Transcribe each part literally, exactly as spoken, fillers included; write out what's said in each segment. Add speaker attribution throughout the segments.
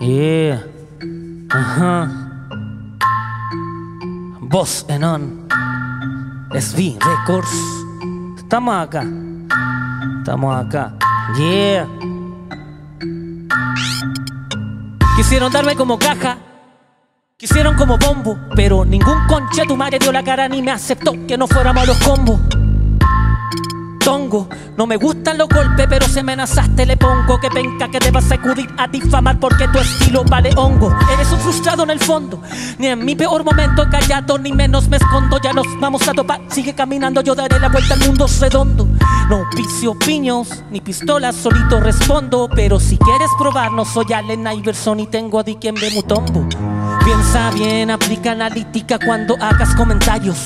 Speaker 1: Yeah. Ajá. Voz en on. S V Records. Estamos acá. Estamos acá. Yeah. Quisieron darme como caja, quisieron como bombo, pero ningún conche tu madre dio la cara ni me aceptó que no fuéramos a los combos. Tongo, no me gustan los golpes, pero si amenazaste le pongo que penca que te vas a acudir a difamar porque tu estilo vale hongo. Eres un frustrado en el fondo, ni en mi peor momento callado, ni menos me escondo. Ya nos vamos a topar, sigue caminando, yo daré la vuelta al mundo redondo. No piso piños, ni pistolas, solito respondo. Pero si quieres probar, no soy Allen Iverson y tengo a Dikembe Mutombo. Piensa bien, aplica analítica cuando hagas comentarios.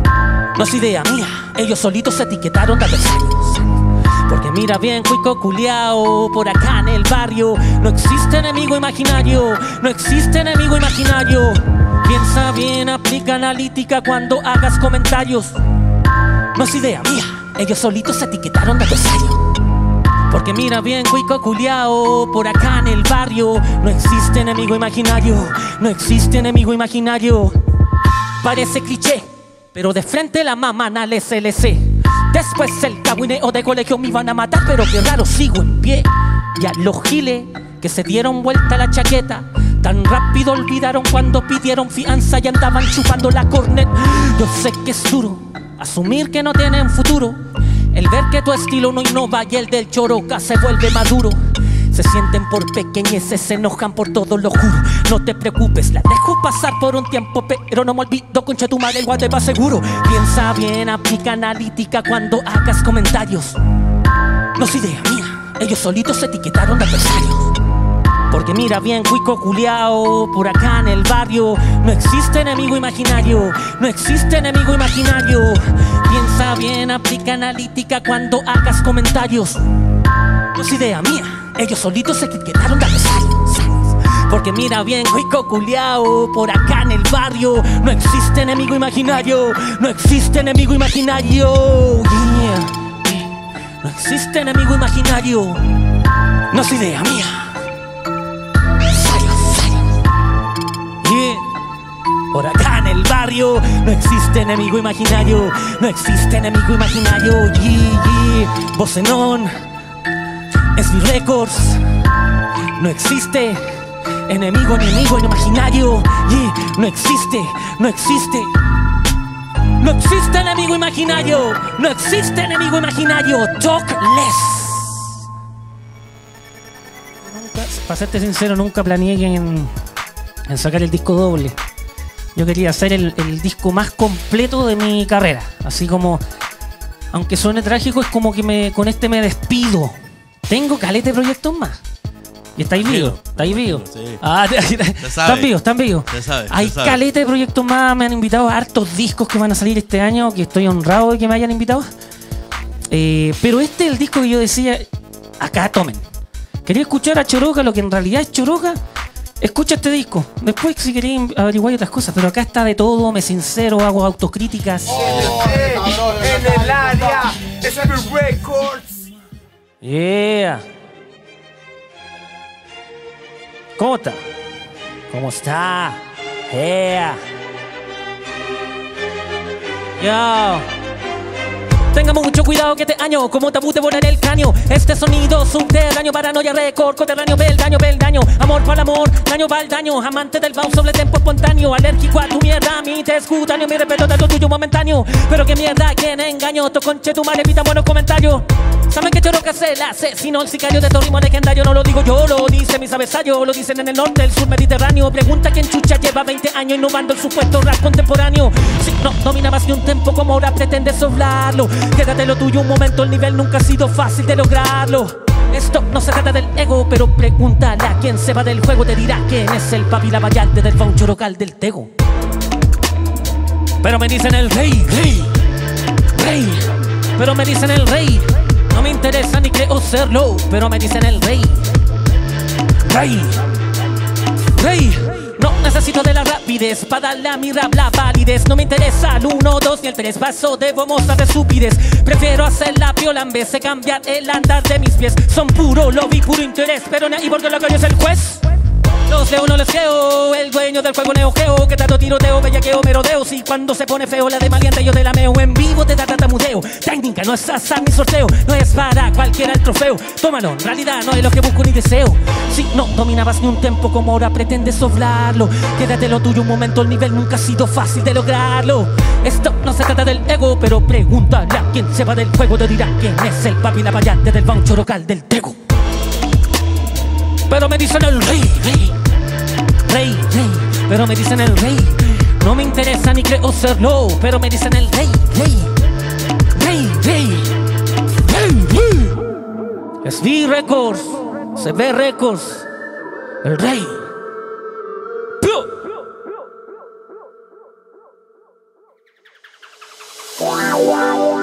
Speaker 1: No es idea mía, ellos solitos se etiquetaron de adversarios. Porque mira bien, cuico culiao, por acá en el barrio no existe enemigo imaginario, no existe enemigo imaginario. Piensa bien, aplica analítica cuando hagas comentarios. No es idea mía, ellos solitos se etiquetaron de adversarios. Porque mira bien, cuico culiao, por acá en el barrio no existe enemigo imaginario, no existe enemigo imaginario. Parece cliché, pero de frente la mamana al S L C. Después el cagüineo de colegio me iban a matar, pero qué raro, sigo en pie. Y a los giles que se dieron vuelta la chaqueta, tan rápido olvidaron cuando pidieron fianza y andaban chupando la cornet. Yo sé que es duro asumir que no tienen futuro, el ver que tu estilo no innova y el del choroca se vuelve maduro. Se sienten por pequeñeces, se enojan por todo, lo juro. No te preocupes, la dejo pasar por un tiempo, pero no me olvido, concha tu madre, igual te va seguro. Piensa bien, aplica analítica cuando hagas comentarios. No es idea mía, ellos solitos se etiquetaron de adversarios. Porque mira bien, cuico culiao, por acá en el barrio no existe enemigo imaginario, no existe enemigo imaginario. Piensa bien, aplica analítica cuando hagas comentarios. No es idea mía, ellos solitos se etiquetaron de adversarios. Porque mira bien, cuico culiao, por acá en el barrio no existe enemigo imaginario, no existe enemigo imaginario. Yeah. No existe enemigo imaginario, no es idea mía. Yeah. Por acá en el barrio no existe enemigo imaginario, no existe enemigo imaginario. Yeah, yeah. Voz en on, S V Records. No existe enemigo, enemigo imaginario. Yeah. No existe, no existe. No existe enemigo imaginario, no existe enemigo imaginario. Talk less. Nunca, para serte sincero, nunca planeé en, en sacar el disco doble. Yo quería hacer el, el disco más completo de mi carrera. Así como, aunque suene trágico, es como que me, con este me despido. Tengo caleta de proyectos más. Y estáis vivos, estáis vivos. Sí. Ah, están vivos, están vivos. Hay caleta de proyectos más, me han invitado a hartos discos que van a salir este año, que estoy honrado de que me hayan invitado. Eh, pero este es el disco que yo decía, acá tomen. Quería escuchar a Choroca, lo que en realidad es Choroca. Escucha este disco. Después si queréis averiguar otras cosas, pero acá está de todo, me sincero, hago autocríticas.
Speaker 2: Oh, en el área, S V Records.
Speaker 1: Yeah. ¿Cómo está? ¿Cómo está? Yeah. Yo. Tengamos mucho cuidado que este año, como tabú te volaré el cráneo. Este sonido subterráneo, paranoia, récord, coterráneo, peldaño, peldaño. Amor para el amor, daño para el daño. Amante del bounce, sobre tempo espontáneo. Alérgico a tu mierda, mi test cutáneo. Mi respeto de lo tuyo momentáneo. Pero que mierda, quien engañó, tu conche, tu madre, evita buenos comentarios. Saben que Choroca se la asesinó, el sicario de estos ritmos legendarios. No lo digo yo, lo dice mis avesarios. Lo dicen en el norte, el sur mediterráneo. Pregunta quién chucha lleva veinte años innovando el supuesto rap contemporáneo. Si no domina más de un tempo, como ahora pretende soblarlo. Quédate lo tuyo un momento, el nivel nunca ha sido fácil de lograrlo. Esto no se trata del ego, pero pregúntale a quien sepa del juego. Te dirá quién es el papi la vallante del faun chorocal del tego. Pero me dicen el rey, rey, rey. Pero me dicen el rey. No me interesa ni creo serlo, pero me dicen el rey, rey, rey. No necesito de la rapidez para darle a mi rap la validez. No me interesa el uno, dos ni el tres. Paso debo mostrar de estupidez. Prefiero hacer la piola en vez de cambiar el andar de mis pies. Son puro lobby, puro interés, pero ni ahí porque lo que yo es el juez. Los leo, no les creo. El dueño del juego Neo Geo, que tanto tiroteo, bellaqueo, merodeo. Si cuando se pone feo la de maleante yo te la meo. En vivo te da tartamudeo. Técnica, no es azar ni sorteo. No es para cualquiera el trofeo. Tómalo, en realidad no es lo que busco ni deseo. Si no dominabas ni un tempo como ahora pretendes soblarlo, quédate lo tuyo un momento, el nivel nunca ha sido fácil de lograrlo. Esto no se trata del ego, pero pregúntale a quien se va del juego, te dirá quién es el papi la payante del bancho local del Tego. Pero me dicen el rey, rey, rey, rey, pero me dicen el rey. No me interesa ni creo serlo, pero me dicen el rey, rey, rey, rey, rey, rey. S V Records, C B Records, el rey. Wow, wow.